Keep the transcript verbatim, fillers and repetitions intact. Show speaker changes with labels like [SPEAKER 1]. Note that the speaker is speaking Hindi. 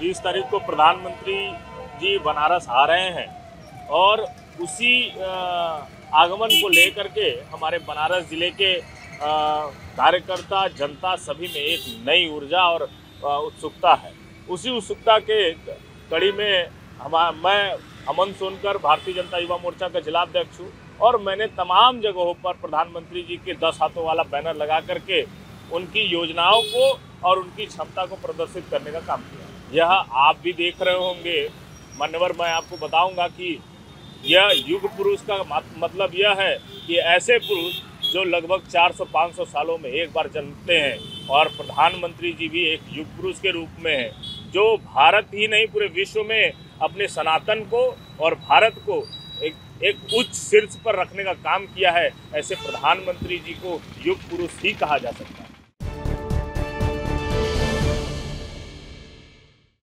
[SPEAKER 1] बीस तारीख को प्रधानमंत्री जी बनारस आ रहे हैं और उसी आगमन को लेकर के हमारे बनारस ज़िले के कार्यकर्ता जनता सभी में एक नई ऊर्जा और उत्सुकता है। उसी उत्सुकता के कड़ी में हम मैं अमन सोनकर भारतीय जनता युवा मोर्चा का जिलाध्यक्ष हूँ और मैंने तमाम जगहों पर प्रधानमंत्री जी के दस हाथों वाला बैनर लगा करके उनकी योजनाओं को और उनकी क्षमता को प्रदर्शित करने का काम किया। यह आप भी देख रहे होंगे मान्यवर, मैं आपको बताऊंगा कि यह युग पुरुष का मतलब यह है कि ऐसे पुरुष जो लगभग चार सौ पाँच सौ सालों में एक बार जन्मते हैं और प्रधानमंत्री जी भी एक युग पुरुष के रूप में हैं, जो भारत ही नहीं पूरे विश्व में अपने सनातन को और भारत को एक एक उच्च शीर्ष पर रखने का काम किया है। ऐसे प्रधानमंत्री जी को युग पुरुष ही कहा जा सकता है।